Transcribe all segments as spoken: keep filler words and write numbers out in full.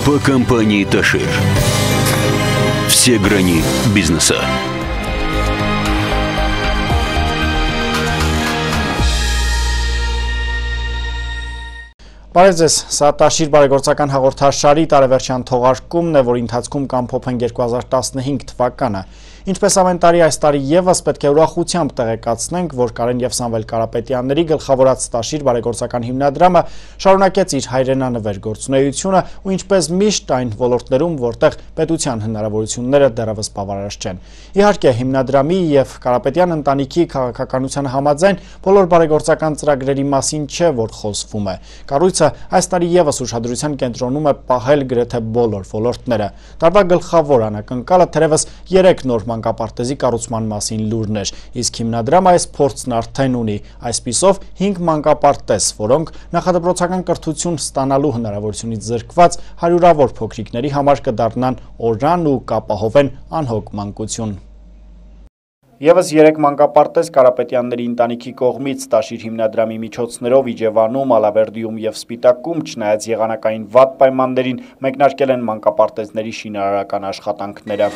По компании «Ташир». Все грани бизнеса. Բարև ձեզ, սա Տաշիր բարեգործական հաղորդաշարի տարեվերջյան թողարկումն է, որի ընթացքում կամփոփենք երկու հազար տասնհինգ թվականը։ Ինչպես ամեն տարի, այս տարի եւս պետք է ուրախությամբ տեղեկացնենք, որ Կարեն եւ Սամվել Կարապետյանների գլխավորած Տաշիր բարեգործական հիմնադրամը շարունակեց իր հայրենանվեր գործունեությունը ու ինչպես միշտ այն ոլորտներում, որտեղ պետության հնարավորությունները դեռևս բավարար չեն։ Իհարկե, հիմնադրամի եւ Կարապետյան ընտանիքի քաղաքականության համաձայն բոլոր բարեգործական ծրագրերի մասին չէ, որ խոսվում է։ Կառույցը այս տարի եւս ուշադրության կենտրոնում է պահել գրեթե բոլոր ոլորտները։ Տարվա գլխավոր անակնկալը թերևս երեք նոր մանկապարտեզի կառուցման մասին լուրն էր, իսկ հիմնադրամը այս փորձն արդեն ունի, այսպիսով հինգ մանկապարտեզ, որոնք նախադպրոցական կրթություն ստանալու հնարավորությունից զրկված հարյուրավոր փոքրիկների համար կդառնան օրրան ու կապահովեն անհոգ մանկություն։ Եվս երեք մանկապարտեզ Կարապետյանների ընտանիքի կողմից Տաշիր հիմնադրամի միջոցներով Իջևանում, Ալավերդիում եւ Սպիտակում, չնայած եղանակային վատ պայմաններին, մեկնարկել են մանկապարտեզների շինարարական աշխատանքները։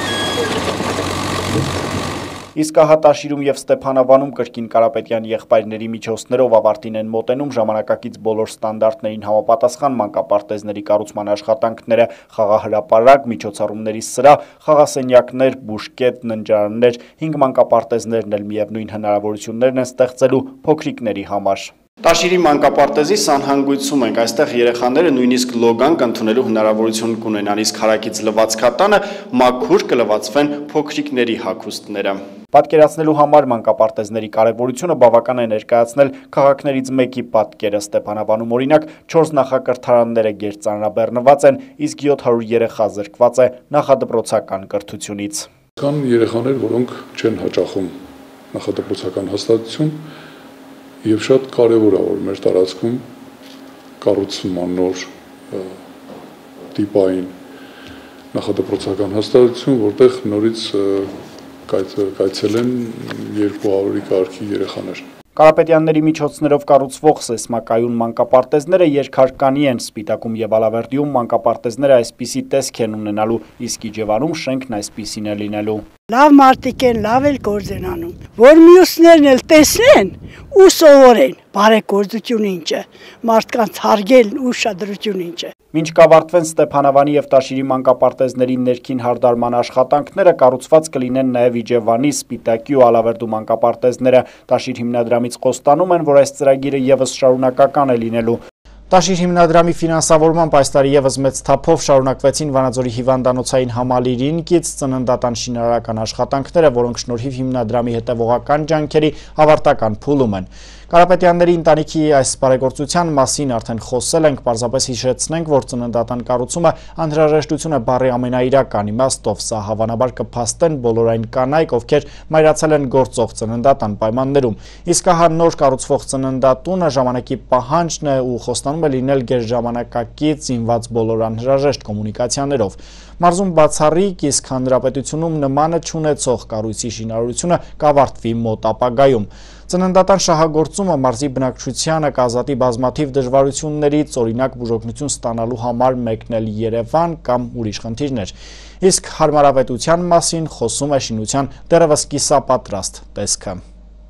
Իսկ ահա Տաշիրում եւ Ստեփանավանում կրկին Կարապետյան եղբայրների միջոցներով ավարտին են մոտենում ժամանակակից բոլոր ստանդարտներին համապատասխան մանկապարտեզների կառուցման աշխատանքները, խաղահրապարակ, միջոցառումների սրահ, խաղասենյակներ, բուժկետ, ննջարաններ, հինգ մանկապարտեզներն էլ միևնույն հնարավորություններն են ստեղծելու փոքրիկների համար։ Տաշիրի մանկապարտեզի սանհանգույցում ենք, այստեղ երեխաները նույնիսկ լոգանք ընդունելու հնարավորություն կունենան, իսկ հարակից լվացքատանը մաքուր կլվացվեն փոքրիկների հագուստները։ Պատկերացնելու համար մանկապարտեզների կարևորությունը բավական է ներկայացնել քաղաքներից մեկի պատկերը։ Ստեփանավանում օրինակ չորս նախակրթարանները գերծանրաբեռնված են, իսկ յոթ հարյուր երեխա զրկված է նախադպրոցական կրթությունից։ Կան երեխաներ, որոնք չեն հաճախում նախադպրոցական հաստատություն, եւ շատ կարեւոր է, որ մեր տարածքում կառուցվում նոր տիպային նախադպրոցական հաստատություն, որտեղ նորից կայցելեն երկու հարյուրի կարգի երեխաներ։ Կարապետյանների միջոցներով կառուցվող սեսմակայուն մանկապարտեզները երկհարկանի են, Սպիտակում եւ Ալավերդիում մանկապարտեզները այսպիսի տեսք են ունենալու, իսկ Իջևանում շենքն այսպիսին է լինելու։ Լավ մարդիկ են, լավ էլ գործ են անում, որ մյուսներն էլ տեսնեն ու սովորեն բարեգործություն ինչ է, մարդկանց հարգել ու ուշադրություն ինչ է։ Մինչ կավարտվեն Ստեփանավանի եւ Տաշիրի մանկապարտեզների ներքին հարդարման աշխատանքները, կառուցված կլինեն նաեւ Իջևանի, Սպիտակի ու Ալավերդու մանկապարտեզները։ Տաշիր հիմնադրամից խոստանում են, որ այս ծրագիրը եւս շարունակական է լինելու։ Տաշիր հիմնադրամի ֆինանսավորմամբ այս տարի եւս մեծ թափով շարունակվեցին Վանաձորի հիվանդանոցային համալիրին կից ծննդատան շինարարական աշխատանքները, որոնք շնորհիվ հիմնադրամի հետևողական ջանքերի ավարտական փուլում են։ Կարապետյանների ընտանիքի այս բարեգործության մասին արդեն խոսել ենք, պարզապես հիշեցնենք, որ ծննդատան կառուցումը անհրաժեշտություն է բառի ամենաիրական իմաստով, սա հավանաբար կփաստեն բոլոր այն կանայք, ովքեր մայրացել են գործող ծննդատան պայմաններում։ Իսկ ահա նոր կառուցվող ծննդատունը ժամանակի պահանջն է ու խոստանում է լինել գերժամանակակից զինված բոլոր անհրաժեշտ կոմունիկացիաներով։ Մարզում բացառիկ, իսկ հանրապետությունում նմանը չունեցող կառույցի շինարարությունը կավարտվի մոտ ապագայում։ Ծննդատան շահագործումը մարզի բնակչությանը կազատի բազմաթիվ դժվարություններից, օրինակ բուժօգնություն ստանալու համար մեկնել Երևան կամ ուրիշ խնդիրներ։ Իսկ հարմարավետության մասին խոսում է շինության դեռևս կիսապատրաստ տեսքը։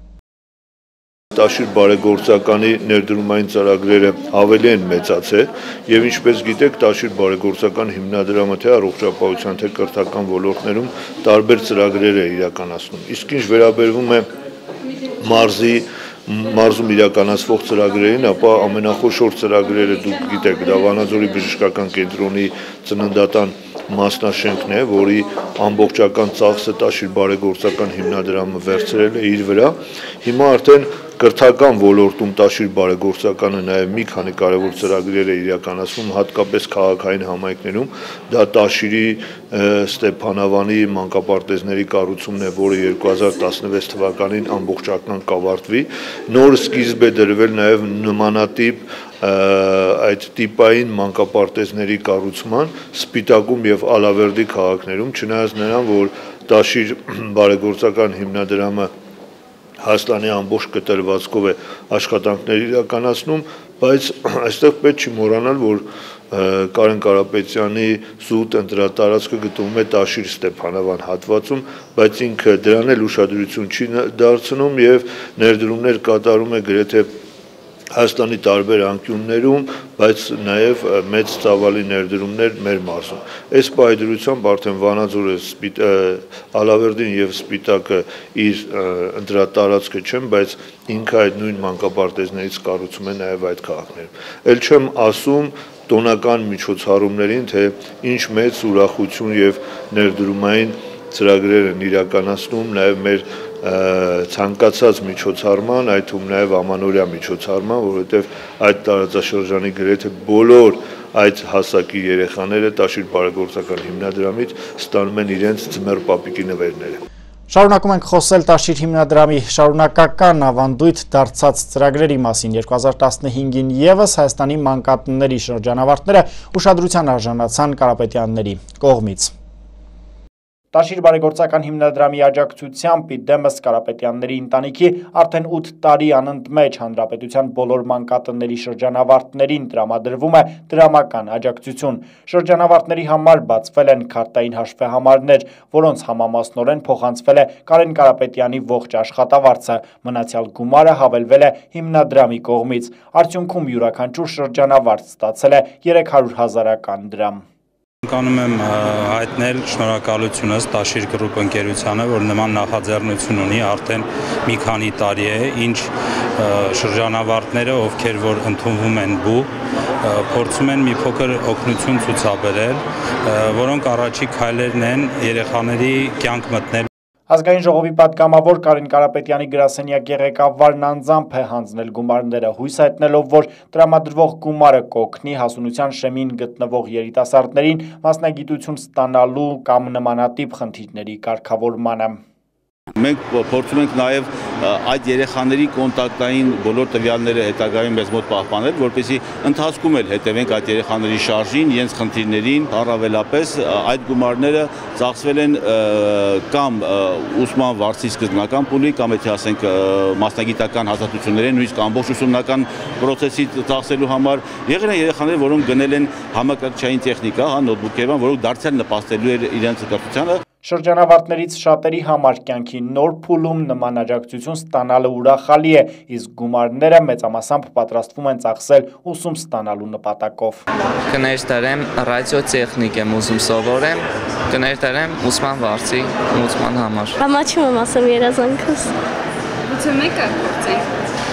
Տաշիր բարեգործականի ներդրումային ծրագրերը ավելի են մեծացել եւ ինչպես գիտեք Տաշիր բարեգործական հիմնադրամը թե առողջապահության թե կրթական ոլորտներում տարբեր ծրագրեր է իրականացնում։ Իսկ ինչ վերաբերվում է մարզի մարզում իրականացվող ծրագրերին, ապա ամենախոշոր ծրագրերը դուք գիտեք, դա Վանաձորի բժշկական կենտրոնի ծննդատան մասնաշենքն է, որի ամբողջական ծախսը Տաշիր բարեգործական հիմնադրամը վերցրել է իր վրա։ Հիմա արդեն կրթական ոլորտում Տաշիր բարեգործականը նաև մի քանի կարևոր ծրագրեր է իրականացվում, հատկապես քաղաքային համայնքներում, դա Տաշիրի Ստեփանավանի մանկապարտեզների կառուցումն է, որը երկու հազար տասնվեց թվականին ամբողջական կավարտվի, նոր սկիզբ է դրվել նաև նմանատիպ այդ տիպային մանկապարտեզների կառուցման Սպիտակում եւ Ալավերդի քաղաքներում, չնայած նրան, որ Տաշիր բարեգործական հիմնադրամը Հայաստանի ամբողջ կտրվածքով է աշխատանքներ իրականացնում, բայց այստեղ պետք չի մոռանալ, որ Կարեն Կարապետյանի զուտ ընտրատարածքը գտնվում է Տաշիր Ստեփանավան հատվածում, բայց ինքը դրան էլ ուշադրություն չի դարձնում եւ ներդրումներ կատարում է գրեթե Հայաստանի տարբեր անկյուններում, բայց նաև մեծ ծավալի ներդրումներ մեր մարզում։ Այս պայդրությամբ արդեն Վանաձորը, Ալավերդին եւ Սպիտակը իր ընտրատարածքը չեն, բայց ինքը այդ նույն մանկապարտեզներից կառուցում է նաև այդ քաղաքներում։ Էլ չեմ ասում տոնական միջոցառումներին, թե ինչ մեծ ուրախություն եւ ներդրումային ծրագրեր են իրականացնում նաև մեր ցանկացած միջոցառման, այդ թվում նաև ամանորյա միջոցառման, որովհետև այդ տարածաշրջանի գրեթե բոլոր այդ հասակի երեխաները Տաշիր բարեգործական հիմնադրամից ստանում են իրենց ձմեռ պապիկի նվերները։ Շարունակում ենք խոսել Տաշիր հիմնադրամի շարունակական ավանդույթ դարձած ծրագրերի մասին։ երկու հազար տասնհինգին ևս Հայաստանի մանկատների շրջանավարտները ուշադրության արժանացան Կարապետյանների կողմից։ Տաշիր բարեգործական հիմնադրամի աջակցությամբ դեմս Կարապետյանների ընտանիքի արդեն ութ տարի անընդմեջ հանրապետության բոլոր մանկատների շրջանավարտներին տրամադրվում է դրամական աջակցություն։ Շրջանավարտների համար բացվել են քարտային հաշվեհամարներ, որոնց համամասնորեն փոխանցվել է Կարեն Կարապետյանի ողջ աշխատավարձը, մնացյալ գումարը հավելվել է հիմնադրամի կողմից։ Արդյունքում յուրաքանչյուր շրջանավարտ ստացել է երեք հարյուր հազարական դրամ։ Կանում եմ հայտնել շնորհակալությունս Տաշիր գրուպ ընկերությանը, որ նման նախաձեռնություն ունի արդեն մի քանի տարի է, ինչ շրջանավարտները, ովքեր որ ընդունվում են բու, փորձում են մի փոքր օգնություն ցուցաբերել, որոնք առաջի քայլերն են երեխաների կյանք մտնել։ Ազգային ժողովի պատգամավոր Կարեն Կարապետյանի գրասենյակի ղեկավարն անձամբ է հանձնել գումարները, հույս հայտնելով, որ տրամադրվող գումարը կօգնի հասունության շեմին գտնվող երիտասարդներին մասնագիտություն ստանալու կամ նմանատիպ խնդիրների կարգավորմանը։ Մենք փորձում ենք նաև այդ երեխաների կոնտակտային բոլոր տվյալները հետագայում մեզ մոտ պահպանել, որպեսզի ընթացքում էլ հետևենք այդ երեխաների շարժին, իրենց խնդիրներին, առավելապես այդ գումարները ծախսվել են կամ ուսման վարձի սկզբնական փուլի, կամ եթե ասենք մասնագիտական հաստատությունների, նույնիսկ ամբողջ ուսումնական process-ի ծախսելու համար, եղել են երեխաներ, որոնք գնել են համակարգչային տեխնիկա, հա, նոթբուքերով, որոնք դարձյալ նպաստելու էր իրենց կրթությանը։ Շրջանավարտներից շատերի համար կյանքի նոր փուլում նման աջակցություն ստանալը ուրախալի է, իսկ գումարները մեծամասամբ պատրաստվում են ծախսել ուսում ստանալու նպատակով։ Կներդրեմ ռադիոտեխնիկ եմ ուզում սովորեմ, կներդրեմ ուսման վարձի ուսման համար։ Ամաչում եմ ասեմ երազանքս։ Գուցե մեկը փորձենք։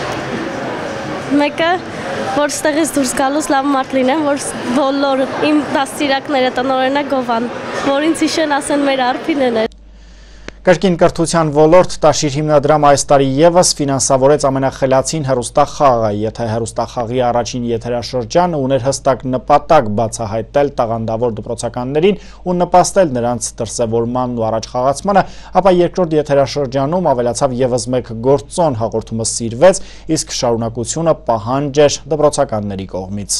Մեկը որ ստեղից դուրս գալուց լավ մարդ լինեմ, որ բոլոր իմ դաստիարակները տնօրենը գովան, որ ինձ հիշեն ասեն մեր արփինեն է։ Կրկին կրթության ոլորտ Տաշիր հիմնադրամը այս տարի ևս ֆինանսավորեց ամենախելացին հեռուստախաղը, եթե հեռուստախաղի առաջին եթերաշրջանը ուներ հստակ նպատակ բացահայտել տաղանդավոր դպրոցականներին ու նպաստել նրանց դրսևորմանն ու առաջխաղացմանը, ապա երկրորդ եթերաշրջանում ավելացավ ևս մեկ գործոն, հաղորդումը սիրվեց, իսկ շարունակությունը պահանջ էր դպրոցականների կողմից։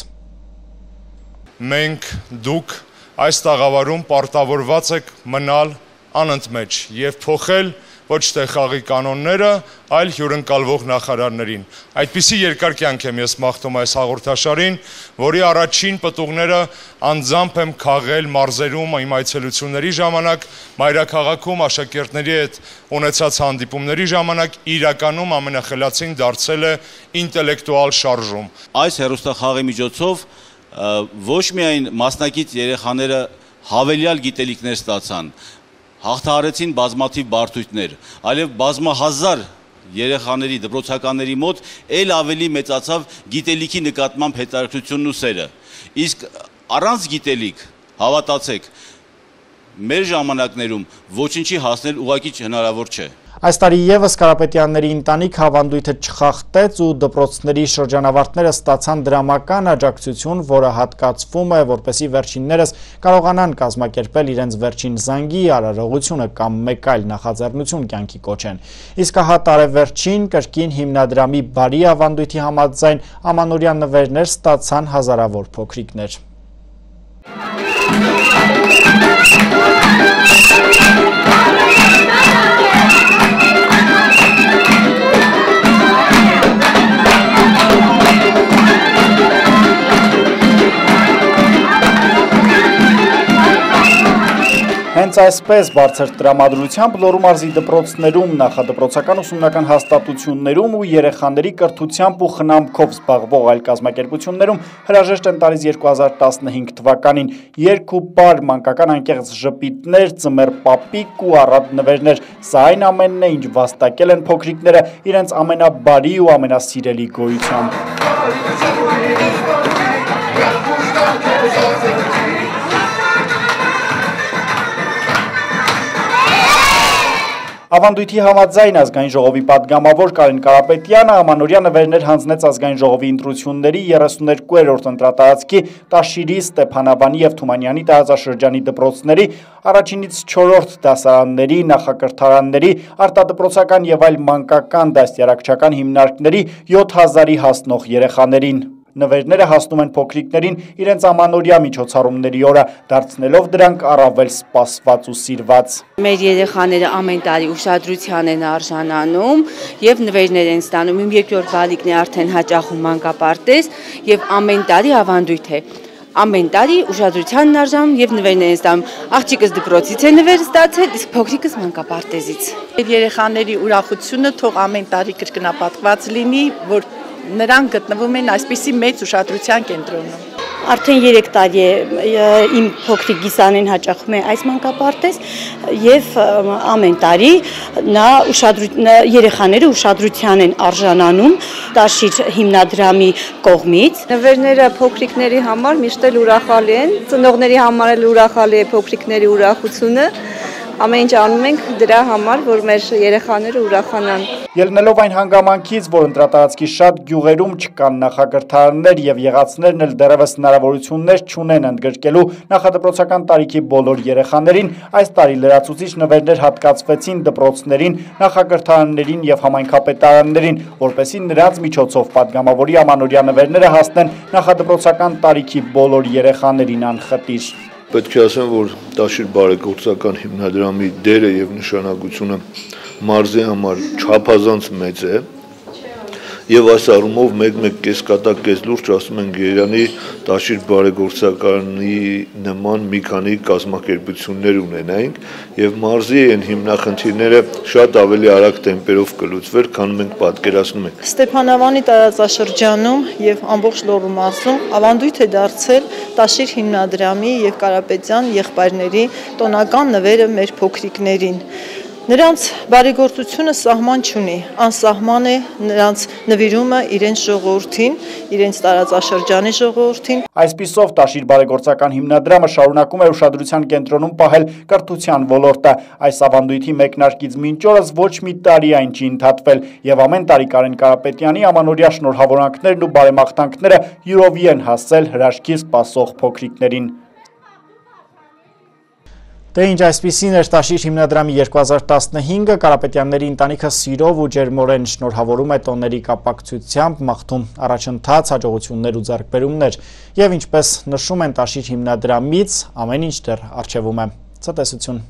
Մենք դուք այս տաղավարում պարտավորված եք մնալ անընդմեջ և փոխել ոչ թե խաղի կանոնները, այլ հյուրընկալվող նախարարներին։ Այդպիսի երկար կյանք եմ ես մաղթում այս հաղորդաշարին, որի առաջին պտուղները անձամբ եմ քաղել մարզերում իմ այցելությունների ժամանակ, մայրաքաղաքում աշակերտների հետ ունեցած հանդիպումների ժամանակ իրականում ամենախելացին դարձել է ինտելեկտուալ շարժում։ Այս հեռուստախաղի միջոցով ոչ միայն մասնակից երեխաները հավելյալ գիտելիքներ ստացան, հաղթահարեցին բազմաթիվ բարդույթներ, այլև բազմահազար երեխաների, դպրոցականների մոտ էլ ավելի մեծացավ գիտելիքի նկատմամբ հետաքրքրությունն ու սերը։ Իսկ առանց գիտելիք, հավատացեք, մեր ժամանակներում ոչինչի հասնել ուղղակի հնարավոր չէ։ Այս տարի ևս Կարապետյանների ընտանիք ավանդույթը չխախտեց ու դպրոցների շրջանավարտները ստացան դրամական աջակցություն, որը հատկացվում է, որպեսզի վերջիններս կարողանան կազմակերպել իրենց վերջին զանգի արարողությունը կամ մեկ այլ նախաձեռնություն կյանքի կոչեն։ Իսկ հա տարեվերջին կրկին հիմնադրամի բարի ավանդույթի համաձայն ամանորյա նվերներ ստացան հազարավոր փոքրիկներ։ Հենց այսպես բարձր տրամադրությամբ Լոռու մարզի դպրոցներում, նախադպրոցական ուսումնական հաստատություններում ու երեխաների կրթությամբ ու խնամքով զբաղվող այլ կազմակերպություններում հրաժեշտ են տալիս երկու հազար տասնհինգ թվականին երգ ու պար, մանկական անկեղծ ժպիտներ, ձմեռ պապիկ ու առատ նվերներ։ Սա այն ամենն է, ինչ վաստակել են փոքրիկները իրենց ամենաբարի ու ամենասիրելի գոյությամբ։ Ավանդույթի համաձայն ազգային ժողովի պատգամավոր Կարեն Կարապետյանը ամանորյա նվերներ հանձնեց ազգային ժողովի ընտրությունների երեսուներկուերորդ ընտրատարածքի Տաշիրի, Ստեփանավանի և Թումանյանի տարածաշրջանի դպրոցների, առաջինից չորրորդ դասարանների, նախակրթարանների, արտադպրոցական և այլ մանկական դաստիարակչական հիմնարկների յոթ հազարի հասնող երեխաներին։ Նվերները հասնում են փոքրիկներին իրենց ամանորյա միջոցառումների օրը, դարձնելով դրանք առավել սպասված ու սիրված։ Մեր երեխաները ամեն տարի ուշադրության են արժանանում և նվերներ են ստանում։ Իմ երկրորդ բալիկն է արդեն հաճախում մանկապարտեզ և ամեն տարի ավանդույթ է։ Ամեն տարի ուշադրության են արժանում և նվերներ են ստանում։ Աղջիկս դպրոցից է նվեր ստացել, իսկ փոքրիկս մանկապարտեզից։ Երեխաների ուրախությունը թող ամեն տարի կրկնապատկված լինի, որ նրանք գտնվում են այսպիսի մեծ ուշադրության կենտրոնում։ Արդեն երեք տարի է իմ փոքրիկ Գիսանեն հաճախում է այս մանկապարտեզ և ամեն տարի նա երեխաները ուշադրության են արժանանում Տաշիր հիմնադրամի կողմից։ Նվերները փոքրիկների համար միշտ էլ ուրախալի են, ծնողների համար էլ ուրախալի է փոքրիկների ուրախությունը։ Ամեն ինչ անում ենք դրա համար, որ մեր երեխաները ուրախանան։ Ելնելով այն հանգամանքից, որ ընտրատարածքի շատ գյուղերում չկան նախակրթարաններ և եղածներն էլ դեռևս հնարավորություններ չունեն ընդգրկելու նախադպրոցական տարիքի բոլոր երեխաներին, այս տարի լրացուցիչ նվերներ հատկացվեցին դպրոցներին, նախակրթարաններին և համայնքապետարաններին, որպեսզի նրանց միջոցով պատգամավորի ամանորյա նվերները հասնեն նախադպրոցական տարիքի բոլոր երեխաներին անխտիր։ Պետք է ասեմ, որ Տաշիր բարեգործական հիմնադրամի դերը և նշանակությունը մարզի համար չափազանց մեծ է և այս առումով մեկ-մեկ կեսկատակ կես լուրջ ասում են Գերանի Տաշիր բարեգործականի նման մի քանի կազմակերպություններ ունենայինք և մարզի են հիմնախնդիրները շատ ավելի արագ տեմպերով կլուծվեր, քան մենք պատկերացնում ենք։ Ստեփանավանի տարածաշրջանում և ամբողջ Լոռու մարզում ավանդույթ է դարձել Տաշիր հիմնադրամի և Կարապետյան եղբայրների տոնական նվերը մեր փոքրիկներին։ Նրանց բարեգործությունը սահման չունի, անսահման է նրանց նվիրումը իրենց ժողովրդին, իրենց տարածաշրջանի ժողովրդին։ Այսպիսով Տաշիր բարեգործական հիմնադրամը շարունակում է ուշադրության կենտրոնում պահել կրթության ոլորտը։ Այս ավանդույթի մեկնարկից մինչ օրս ոչ մի տարի այն չի ընդհատվել և ամեն տարի Կարեն Կարապետյանի ամանորյա շնորհավորանքներն ու բարեմաղթանքները յուրովի են հասել հրաշքի սպասող փոքրիկներին։ Դե ինչ այսպիսին էր Տաշիր հիմնադրամի երկու հազար տասնհինգը, Կարապետյանների ընտանիքը սիրով ու ջերմորեն շնորհավորում է տոների կապակցությամբ, մաղթում առաջընթաց, հաջողություններ ու ձեռքբերումներ և ինչպես նշում են Տաշիր հիմնադրամից, ամեն ինչ դեռ առջևում է։ Ցտեսություն։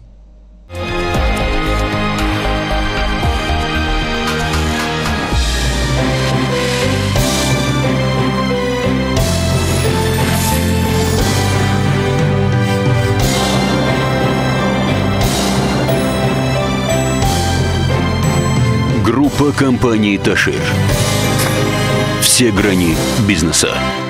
Группа компаний «Ташир». Все грани бизнеса.